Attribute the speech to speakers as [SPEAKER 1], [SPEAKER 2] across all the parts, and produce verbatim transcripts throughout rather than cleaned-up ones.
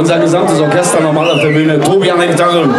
[SPEAKER 1] unser gesamtes Orchester nochmal auf der Bühne. Tobi an der Gitarre.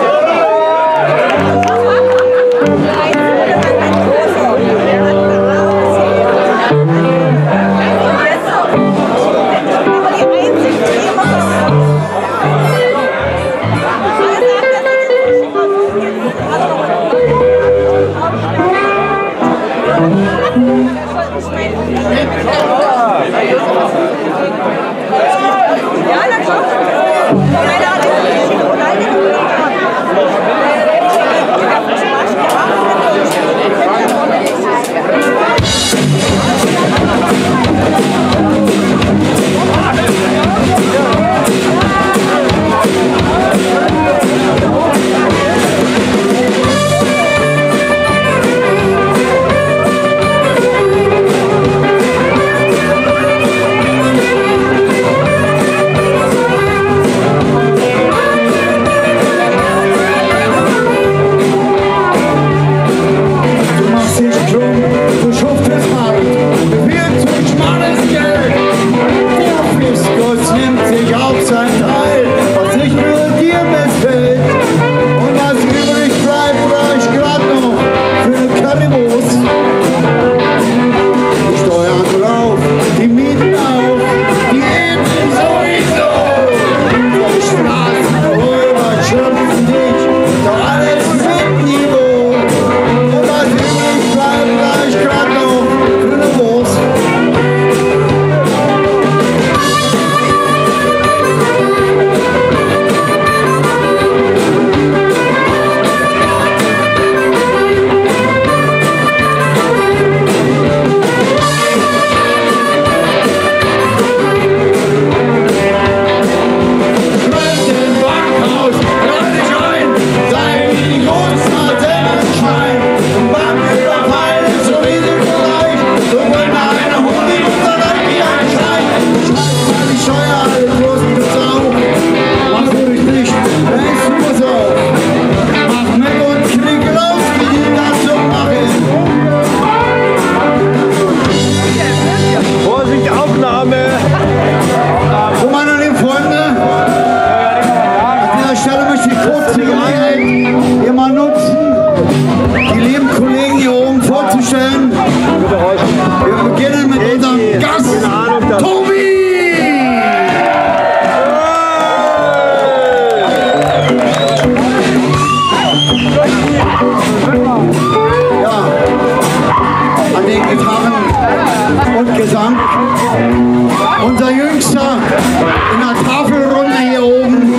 [SPEAKER 2] Unser Jüngster in der Tafelrunde hier oben,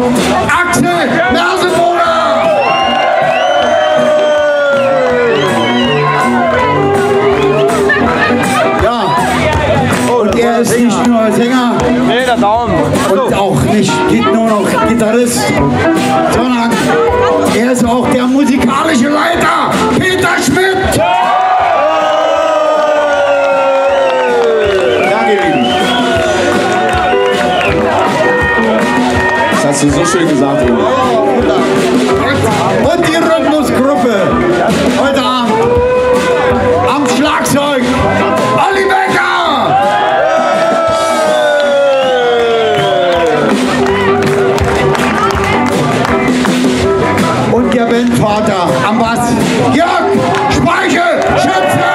[SPEAKER 2] Axel Merseburger! Ja, und er ist nicht nur Sänger und auch nicht nur noch Gitarrist, sondern er ist auch der musikalische Leiter, Peter Schmidt!
[SPEAKER 1] Das hast du so schön gesagt, Bruder.
[SPEAKER 2] Und die Rhythmusgruppe heute Abend am Schlagzeug Olli Becker! Und der Bandvater am Bass Jörg Speichel-Schütze!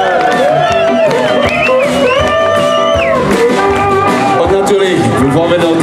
[SPEAKER 1] Bevor wir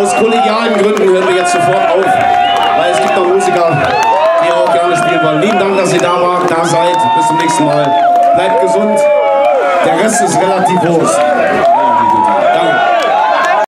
[SPEAKER 1] aus kollegialen Gründen hören wir jetzt sofort auf, weil es gibt noch Musiker, die auch gerne spielen wollen. Lieben Dank, dass ihr da wart, da seid. Bis zum nächsten Mal. Bleibt gesund. Der Rest ist relativ groß.